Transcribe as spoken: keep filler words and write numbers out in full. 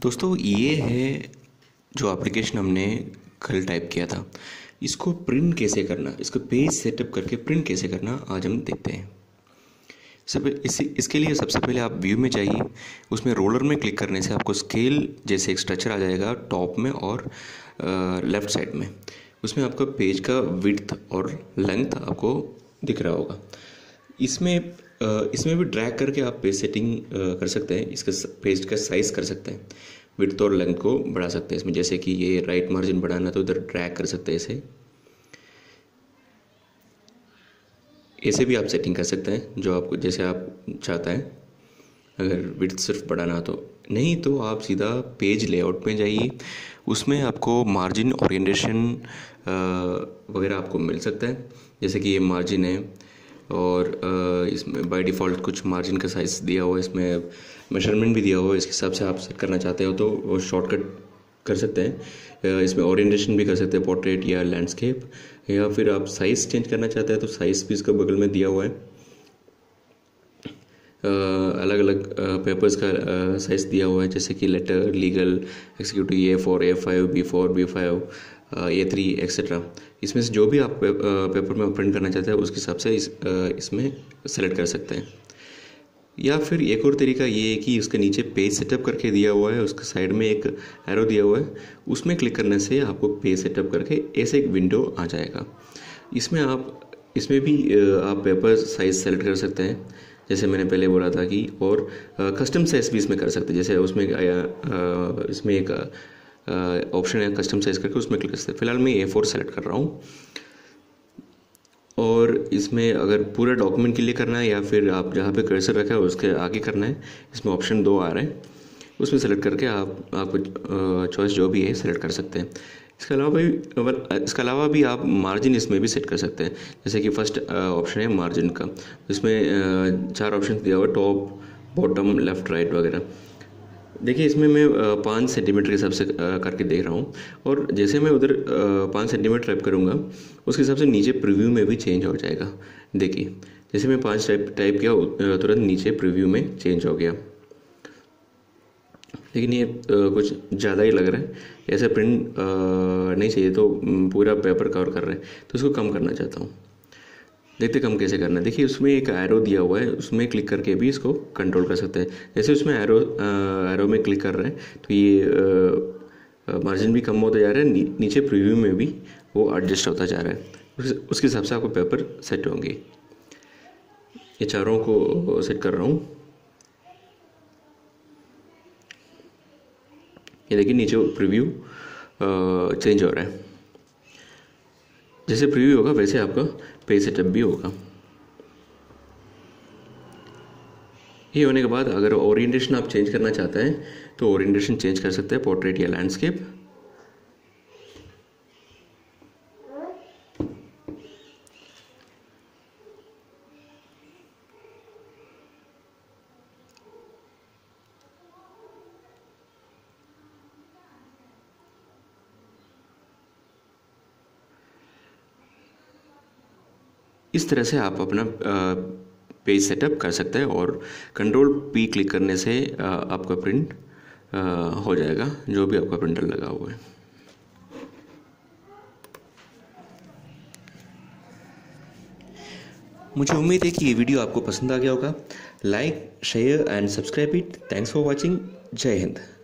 दोस्तों ये है जो एप्लीकेशन हमने कल टाइप किया था। इसको प्रिंट कैसे करना, इसको पेज सेटअप करके प्रिंट कैसे करना आज हम देखते हैं। सब इसी इसके लिए सबसे पहले आप व्यू में जाइए, उसमें रोलर में क्लिक करने से आपको स्केल जैसे एक स्ट्रक्चर आ जाएगा टॉप में और लेफ़्ट साइड में। उसमें आपका पेज का विड्थ और लेंथ आपको दिख रहा होगा। इसमें इसमें भी ड्रैग करके आप पेज सेटिंग कर सकते हैं, इसका पेज का साइज़ कर सकते हैं, विड्थ और लेंथ को बढ़ा सकते हैं इसमें। जैसे कि ये राइट मार्जिन बढ़ाना तो इधर ड्रैग कर सकते हैं, इसे ऐसे भी आप सेटिंग कर सकते हैं जो आपको जैसे आप चाहता है। अगर विड्थ सिर्फ बढ़ाना तो नहीं तो आप सीधा पेज लेआउट में जाइए, उसमें आपको मार्जिन ओरिएंटेशन वगैरह आपको मिल सकता है। जैसे कि ये मार्जिन है और इसमें बाय डिफ़ॉल्ट कुछ मार्जिन का साइज़ दिया हुआ है, इसमें मेजरमेंट भी दिया हुआ है। इसके हिसाब से आप सेट करना चाहते हो तो वो शॉर्टकट कर सकते हैं। इसमें ओरिएंटेशन भी कर सकते हैं, पोर्ट्रेट या लैंडस्केप, या फिर आप साइज़ चेंज करना चाहते हैं तो साइज़ भी इसका बगल में दिया हुआ है। अलग अलग पेपर्स का साइज़ दिया हुआ है, जैसे कि letter, legal, executive, A four, A five, B four, B five, A three etcetera. इसमें से जो भी आप पेपर में प्रिंट करना चाहते हैं उसके हिसाब से इस इसमें सेलेक्ट कर सकते हैं। या फिर एक और तरीका ये है कि उसके नीचे पेज सेटअप करके दिया हुआ है, उसके साइड में एक एरो दिया हुआ है, उसमें क्लिक करने से आपको पेज सेटअप करके ऐसे एक विंडो आ जाएगा। इसमें आप इसमें भी आप पेपर साइज़ सेलेक्ट कर सकते हैं, जैसे मैंने पहले बोला था कि, और कस्टम साइज़ भी इसमें कर सकते हैं। जैसे उसमें इसमें एक ऑप्शन है कस्टम साइज़ करके, उसमें क्लिक कर सकते हैं। फिलहाल मैं ए फोर सेलेक्ट कर रहा हूँ। और इसमें अगर पूरा डॉक्यूमेंट के लिए करना है या फिर आप जहाँ पे कर्सर रखा है उसके आगे करना है, इसमें ऑप्शन दो आ रहे हैं, उसमें सेलेक्ट करके आप आपको चॉइस जो भी है सेलेक्ट कर सकते हैं। इसके अलावा भी इसके अलावा भी आप मार्जिन इसमें भी सेट कर सकते हैं। जैसे कि फर्स्ट ऑप्शन है मार्जिन का, इसमें चार ऑप्शन दिया हुआ है, टॉप, बॉटम, लेफ़्ट, राइट वगैरह। देखिए इसमें मैं पाँच सेंटीमीटर के हिसाब से करके देख रहा हूँ, और जैसे मैं उधर पाँच सेंटीमीटर टाइप करूँगा उसके हिसाब से नीचे प्रीव्यू में भी चेंज हो जाएगा। देखिए जैसे मैं पाँच टाइप टाइप किया तुरंत नीचे प्रीव्यू में चेंज हो गया। लेकिन ये कुछ ज़्यादा ही लग रहा है, ऐसे प्रिंट नहीं चाहिए, तो पूरा पेपर कवर कर रहे हैं, तो इसको कम करना चाहता हूँ। देखते कम कैसे करना है। देखिए उसमें एक एरो दिया हुआ है, उसमें क्लिक करके भी इसको कंट्रोल कर सकते हैं। जैसे उसमें एरो एरो में क्लिक कर रहे हैं तो ये मार्जिन भी कम होता जा रहा है, नी, नीचे प्रीव्यू में भी वो एडजस्ट होता जा रहा है। उस, उसके हिसाब से आपको पेपर सेट होंगे। ये चारों को सेट कर रहा हूँ। ये देखिए नीचे प्रीव्यू चेंज हो रहा है। जैसे प्रीव्यू होगा वैसे आपका पेज सेटअप भी होगा। ये होने के बाद अगर ओरिएंटेशन आप चेंज करना चाहते हैं तो ओरिएंटेशन चेंज कर सकते हैं, पोर्ट्रेट या लैंडस्केप। इस तरह से आप अपना पेज सेटअप कर सकते हैं, और कंट्रोल पी क्लिक करने से आपका प्रिंट हो जाएगा, जो भी आपका प्रिंटर लगा हुआ है। मुझे उम्मीद है कि ये वीडियो आपको पसंद आ गया होगा। Like, share and subscribe it. Thanks for watching. जय हिंद।